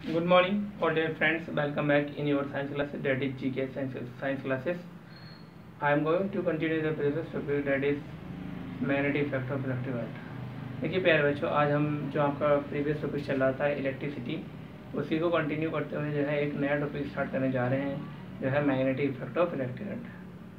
Good morning, all dear friends. Welcome back in your science classes, that is GK science classes. I am going to continue the previous topic, that is magnetic effect of electric current. देखिए प्यारे बच्चों, आज हम जो आपका previous topic चल रहा था इलेक्ट्रिसिटी, उसी को कंटिन्यू करते हुए जो है एक नया टॉपिक स्टार्ट करने जा रहे हैं, जो है magnetic effect of electric current.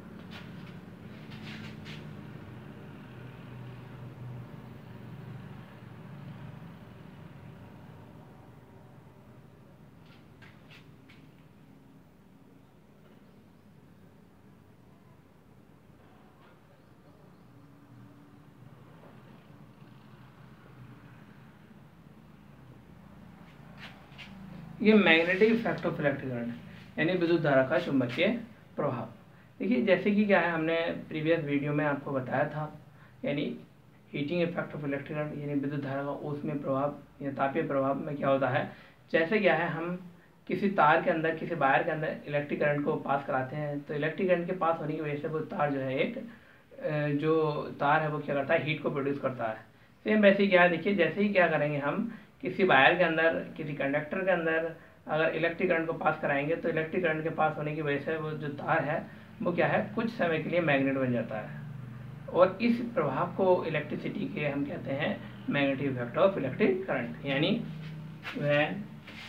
ये magnetic effect of electric current यानी विद्युत धारा का चुंबकीय प्रभाव। देखिए जैसे कि क्या है, हमने प्रीवियस वीडियो में आपको बताया था, यानी heating effect of electric current यानी विद्युत धारा का ऊष्मीय प्रभाव या तापीय प्रभाव में क्या होता है। जैसे क्या है, हम किसी तार के अंदर, किसी वायर के अंदर इलेक्ट्रिक करंट को पास कराते हैं, तो इलेक्ट्रिक करंट के पास होने की वजह से वो तार जो है जो तार है वो क्या करता है, हीट को प्रोड्यूस करता है। सेम वैसे ही क्या है, देखिए जैसे ही क्या करेंगे, हम किसी वायर के अंदर, किसी कंडक्टर के अंदर अगर इलेक्ट्रिक करंट को पास कराएंगे, तो इलेक्ट्रिक करंट के पास होने की वजह से वो जो तार है वो क्या है, कुछ समय के लिए मैग्नेट बन जाता है। और इस प्रभाव को इलेक्ट्रिसिटी के हम कहते हैं magnetic effect of electric current. यानी when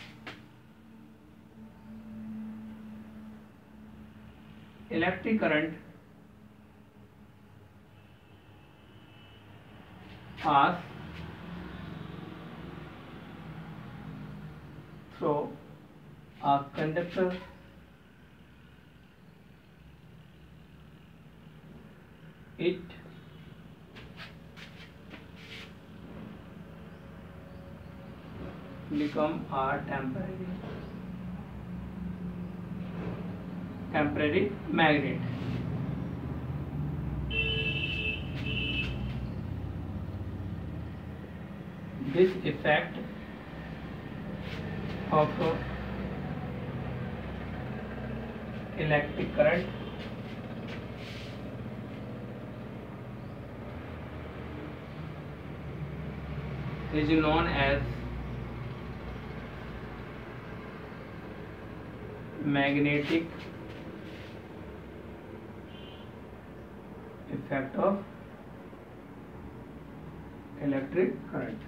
electric current pass through a conductor, it become a temporary magnet. This effect of electric current is known as magnetic effect of electric current।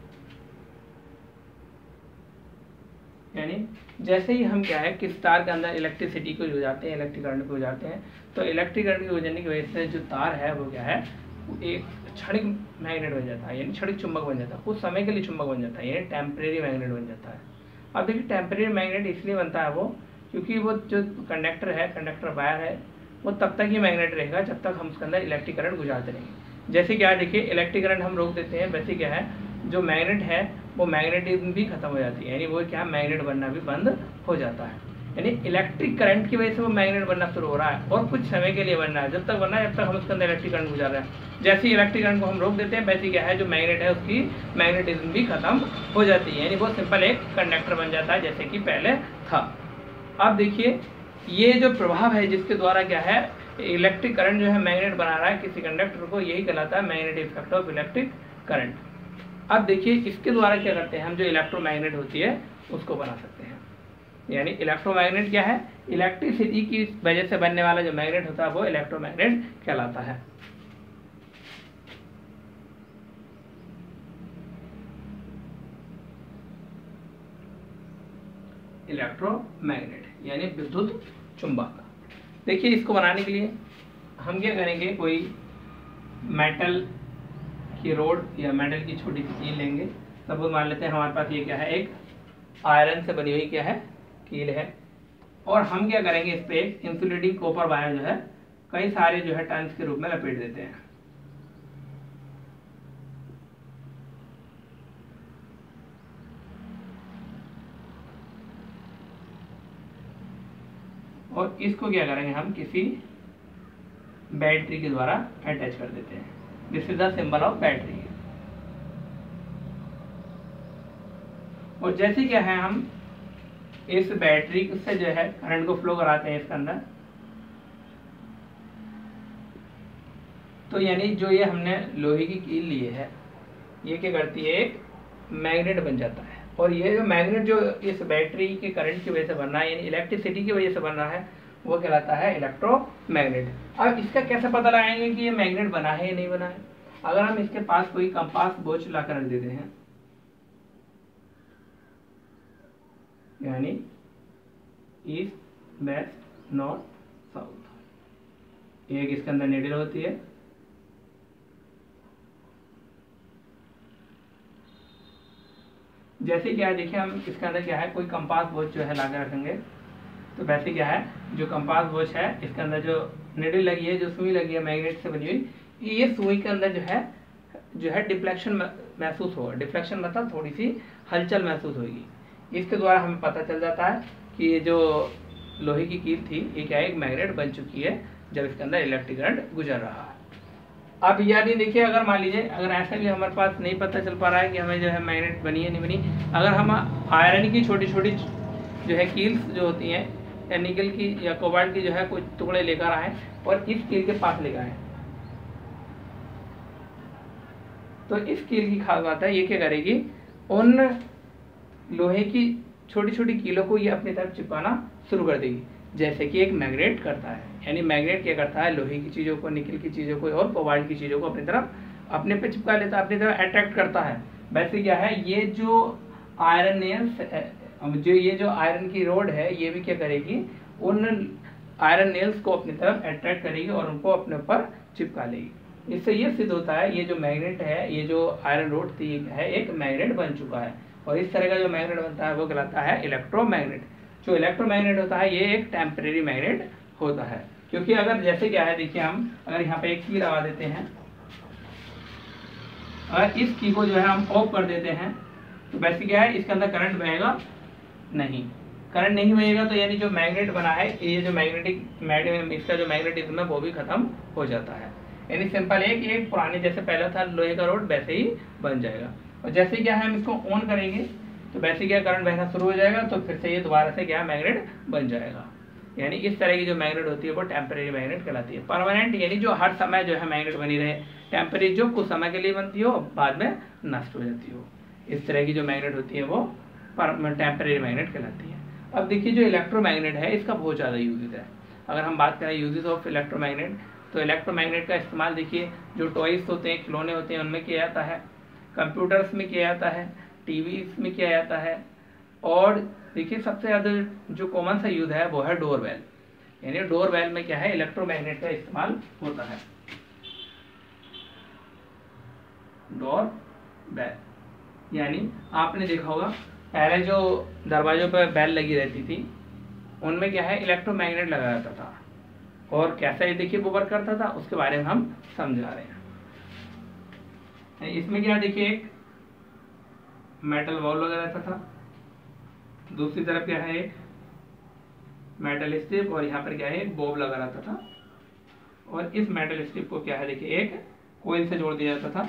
यानी जैसे ही हम क्या है, किस तार के अंदर इलेक्ट्रिसिटी को हो जाते हैं, इलेक्ट्रिक करंट को हो जाते हैं, तो इलेक्ट्रिक करंट को हो जाने की वजह से जो तार है वो क्या है, वो एक क्षणिक मैग्नेट बन जाता है, यानी क्षणिक चुंबक बन जाता है, कुछ समय के लिए चुंबक बन जाता है, यानी टेम्परेरी मैग्नेट बन जाता है। अब देखिए टेम्परेरी मैग्नेट इसलिए बनता है वो, क्योंकि वो जो कंडक्टर है, कंडक्टर वायर है, वो तब तक ही मैग्नेट रहेगा जब तक हम उसके अंदर इलेक्ट्रिक करंट गुजारते रहेंगे। जैसे क्या देखिए, इलेक्ट्रिक करंट हम रोक देते हैं, वैसे क्या है, जो मैग्नेट है वो मैग्नेटिज्म भी खत्म हो जाती है, यानी वो क्या, मैग्नेट बनना भी बंद हो जाता है। यानी इलेक्ट्रिक करंट की वजह से वो मैग्नेट बनना शुरू हो रहा है, और कुछ समय के लिए बनना है, जब तक बनना है जब तक हम उसके अंदर इलेक्ट्रिक करंट गुजार रहे हैं। जैसे ही इलेक्ट्रिक करंट को हम रोक देते हैं, वैसे क्या है, जो मैग्नेट है उसकी मैग्नेटिज्म भी खत्म हो जाती है, यानी वो सिंपल एक कंडक्टर बन जाता है जैसे कि पहले था। अब देखिए ये जो प्रभाव है जिसके द्वारा क्या है, इलेक्ट्रिक करंट जो है मैग्नेट बना रहा है किसी कंडक्टर को, यही कहलाता है magnetic effect of electric current. अब देखिए इसके द्वारा क्या करते हैं हम, जो इलेक्ट्रोमैग्नेट होती है उसको बना सकते हैं। यानी इलेक्ट्रोमैग्नेट क्या है, इलेक्ट्रिसिटी की वजह से बनने वाला जो मैग्नेट होता है वो इलेक्ट्रोमैग्नेट कहलाता है। इलेक्ट्रोमैग्नेट यानी विद्युत चुंबक। देखिए इसको बनाने के लिए हम क्या करेंगे, कोई मेटल की रोड या मेटल की छोटी सी कील लेंगे। सपोज मान लेते हैं हमारे पास ये क्या है, एक आयरन से बनी हुई क्या है, कील है, और हम क्या करेंगे, इस पे एक इंसुलेटिंग कॉपर वायर जो है कई सारे जो है टर्न्स के रूप में लपेट देते हैं। और इसको क्या करेंगे, हम किसी बैटरी के द्वारा अटैच कर देते हैं। This is the symbol of battery. और जैसे क्या है, हम इस बैटरी से जो है करंट को फ्लो कराते हैं इसके अंदर, तो यानी जो ये हमने लोहे की कील ली है, ये क्या करती है, एक मैग्नेट बन जाता है। और ये जो मैग्नेट जो इस बैटरी के करंट की वजह से बन रहा है, यानी इलेक्ट्रिसिटी की वजह से बन रहा है, वो कहलाता है इलेक्ट्रोमैग्नेट। अब इसका कैसे पता लगाएंगे कि ये मैग्नेट बना है या नहीं बना है? अगर हम इसके पास कोई कंपास बोझ लाकर रख देते हैं, यानी ईस्ट वेस्ट नॉर्थ साउथ, एक इसके अंदर नीडल होती है, जैसे क्या है देखिए, हम इसके अंदर क्या है कोई कंपास बोझ जो है लाकर रखेंगे, तो वैसे क्या है जो कंपास बोझ है इसके अंदर जो नीडल लगी है, जो सुई लगी है मैग्नेट से बनी हुई, ये सुई के अंदर जो है डिफ्लेक्शन महसूस होगा। डिफ्लेक्शन मतलब थोड़ी सी हलचल महसूस होगी। इसके द्वारा हमें पता चल जाता है कि ये जो लोहे की कील थी ये क्या है एक मैग्नेट बन चुकी है जब इसके अंदर इलेक्ट्रिक करंट गुजर रहा है। अब यानी देखिए, अगर मान लीजिए अगर ऐसा भी हमारे पास नहीं पता चल पा रहा है कि हमें जो है मैग्नेट बनी है नहीं बनी, अगर हम आयरन की छोटी छोटी जो है कील्स जो होती हैं, या निकल की या कोबाल्ट की जो है कुछ टुकड़े लेकर आए और इस कील के पास लेकर आए, तो इस कील की खास बात है ये क्या करेगी, उन लोहे की छोटी छोटी कीलों को ये अपनी तरफ चिपकाना शुरू कर देगी, जैसे कि एक मैग्नेट करता है। यानी मैग्नेट क्या करता है, लोहे की चीज़ों को, निकल की चीज़ों को और कोबाल्ट की चीज़ों को अपनी तरफ अपने पे चिपका लेता है, अपनी तरफ अट्रैक्ट करता है। वैसे क्या है, ये जो आयरन नेल्स, ये जो आयरन की रोड है, ये भी क्या करेगी, उन आयरन नेल्स को अपनी तरफ अट्रैक्ट करेगी और उनको अपने ऊपर चिपका लेगी। इससे ये सिद्ध होता है ये जो मैग्नेट है, ये जो आयरन रोड थी है एक मैग्नेट बन चुका है। और इस तरह का जो मैग्नेट बनता है वो कहलाता है इलेक्ट्रोमैग्नेट। जो इलेक्ट्रोमैग्नेट होता है ये एक टेम्परेरी मैग्नेट होता है, क्योंकि अगर जैसे क्या है देखिए, हम अगर यहाँ पे एक की लगा देते हैं, अगर इस की को जो है हम ऑफ कर देते हैं, तो वैसे क्या है इसके अंदर करंट बहेगा नहीं। करंट नहीं बहेगा तो यानी जो मैग्नेट बना है, ये जो इसका जो मैग्नेटिज्म है वो भी खत्म हो जाता है। यानी सिंपल है कि एक पुराने जैसे पहला था लोहे का रोड वैसे ही बन जाएगा। और जैसे क्या है हम इसको ऑन करेंगे तो वैसे क्या करंट बहना शुरू हो जाएगा, तो फिर से ये दोबारा से क्या मैग्नेट बन जाएगा। यानी इस तरह की जो मैग्नेट होती है वो टेम्परेरी मैग्नेट कहलाती है। परमानेंट यानी जो हर समय जो है मैग्नेट बनी रहे, टेम्परेरी जो कुछ समय के लिए बनती हो बाद में नष्ट हो जाती हो, इस तरह की जो मैग्नेट होती है वो टेम्परेरी मैग्नेट कहलाती है। अब देखिए जो इलेक्ट्रोमैग्नेट है इसका बहुत ज़्यादा यूजेज है। अगर हम बात करें यूजेज ऑफ इलेक्ट्रोमैग्नेट, तो इलेक्ट्रोमैग्नेट का इस्तेमाल देखिए जो टॉयज होते हैं, खिलौने होते हैं, उनमें किया जाता है, कंप्यूटर्स में किया जाता है, टीवीज में किया जाता है, और देखिए सबसे ज़्यादा जो कॉमन सा यूज है वो है डोरबेल। यानी डोरबेल में क्या है इलेक्ट्रोमैग्नेट का इस्तेमाल होता है। डोरबेल यानी आपने देखा होगा पहले जो दरवाजों पर बेल लगी रहती थी उनमें क्या है इलेक्ट्रोमैग्नेट लगा रहता था, और कैसा ये देखिए वो वर्क करता था उसके बारे में हम समझा रहे हैं। इसमें क्या देखिए एक मेटल बॉल लगा रहता था, दूसरी तरफ क्या है एक मेटल स्ट्रिप, और यहाँ पर क्या है एक बॉब लगा रहता था, और इस मेटल स्ट्रिप को क्या है देखिए एक कोयल से जोड़ दिया जाता था।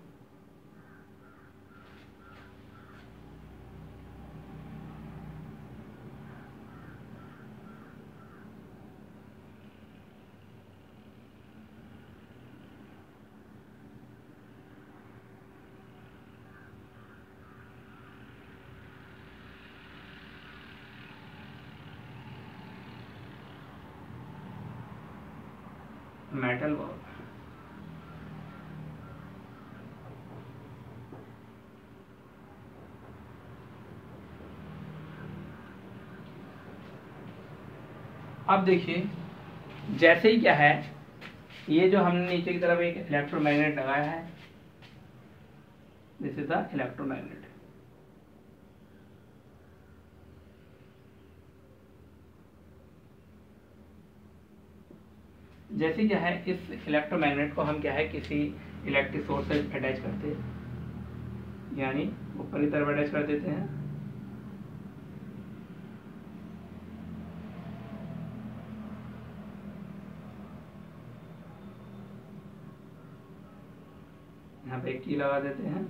मेटल बॉल अब देखिए जैसे ही क्या है ये जो हमने नीचे की तरफ एक इलेक्ट्रोमैग्नेट लगाया है, दिस इज द इलेक्ट्रोमैग्नेट। जैसे क्या है इस इलेक्ट्रोमैग्नेट को हम क्या है किसी इलेक्ट्रिक सोर्स से अटैच करते हैं, यानी ऊपर की तरफ अटैच कर देते हैं, यहाँ पे एक की लगा देते हैं।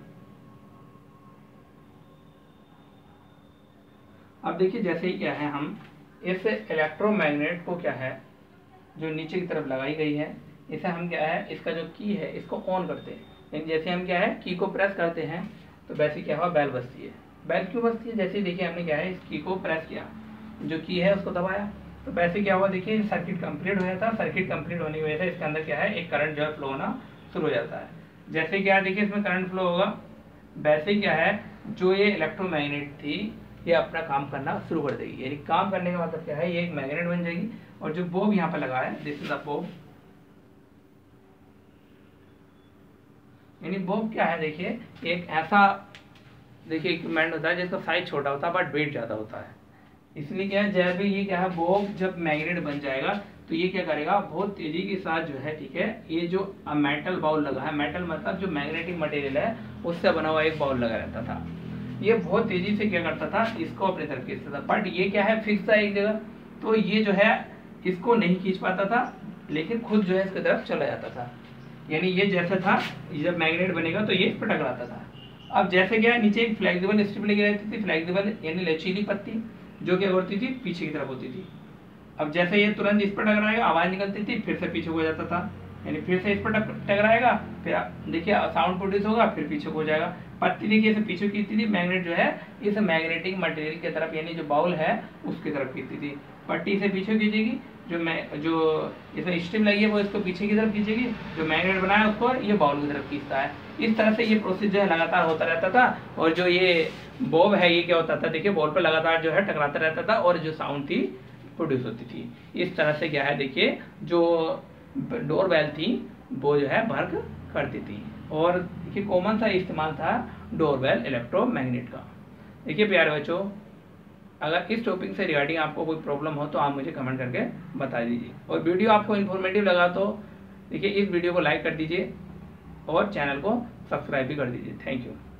अब देखिए जैसे ही क्या है हम इस इलेक्ट्रोमैग्नेट को क्या है जो नीचे की तरफ लगाई गई है, इसे हम क्या है इसका जो की है इसको ऑन करते हैं। यानी जैसे हम क्या है की को प्रेस करते हैं तो वैसे क्या हुआ बेल बजती है। बेल क्यों बजती है? जैसे देखिए हमने क्या है, इस की को प्रेस किया, जो की है उसको दबाया, तो वैसे क्या हुआ, देखिए सर्किट कंप्लीट हो जाता है। सर्किट कंप्लीट होने की वजह से इसके अंदर क्या है, एक करंट जो है फ्लो होना शुरू हो जाता है। जैसे क्या है, देखिए इसमें करंट फ्लो होगा, वैसे क्या है, जो ये इलेक्ट्रोमैग्नेट थी ये अपना काम करना शुरू कर देगी। यानी काम करने का मतलब क्या है, ये एक मैग्नेट बन जाएगी। और जो बोब यहाँ पर लगा है, दिस इज द बोब, यानी बोब क्या है, देखिए एक ऐसा देखिए इक्विपमेंट होता है जिसका साइज छोटा होता है बट वेट ज़्यादा होता है। इसलिए क्या है, जब भी ये क्या है, बोब जब मैग्नेट बन जाएगा तो ये क्या करेगा, बहुत तेजी के साथ जो है, ठीक है, ये जो मेटल बाउल लगा है, मेटल मतलब जो मैग्नेटिक मटेरियल है उससे बना हुआ एक बाउल लगा रहता था, ये बहुत तेजी से क्या करता था, इसको अपनी तरफ खींचता था। बट ये क्या है, फिक्स था एक जगह, तो ये जो है इसको नहीं खींच पाता था, लेकिन खुद जो है इसकी तरफ चला जाता था। यानी ये जैसा था, जब मैग्नेट बनेगा तो ये इस पर टकराता था। अब जैसे क्या है, नीचे एक फ्लेक्सिबल स्ट्रिप लगी रहती थी, फ्लेक्सिबल यानी लचीली पत्ती, जो क्या होती थी, पीछे की तरफ होती थी। अब जैसे ये तुरंत इस पर टकराएगा, आवाज निकलती थी, फिर से पीछे हो जाता था, यानी फिर से इस पर टकराएगा, फिर देखिए साउंड प्रोड्यूस होगा, फिर पीछे हो जाएगा। पत्ती देखिए इसे पीछे खींचती थी, मैग्नेट जो है इस मैग्नेटिक मटेरियल की तरफ, यानी जो बाउल है उसकी तरफ खींचती थी। पट्टी से पीछे खींचेगी, जो इसमें स्ट्रिप लगी है वो इसको पीछे की तरफ खींचेगी, जो मैग्नेट बनाया उसको ये बाउल की तरफ खींचता है। इस तरह से ये प्रोसेस जो है लगातार होता रहता था। और जो ये बॉब है, ये क्या होता था, देखिए बॉल पर लगातार जो है टकराता रहता था और जो साउंड थी प्रोड्यूस होती थी। इस तरह से क्या है, देखिए जो डोर बेल थी वो जो है वर्क करती थी। और देखिए कॉमन सा इस्तेमाल था डोर बेल इलेक्ट्रोमैग्नेट का। देखिए प्यारे बच्चों, अगर इस टॉपिक से रिगार्डिंग आपको कोई प्रॉब्लम हो तो आप मुझे कमेंट करके बता दीजिए। और वीडियो आपको इन्फॉर्मेटिव लगा तो देखिए इस वीडियो को लाइक कर दीजिए और चैनल को सब्सक्राइब भी कर दीजिए। Thank you.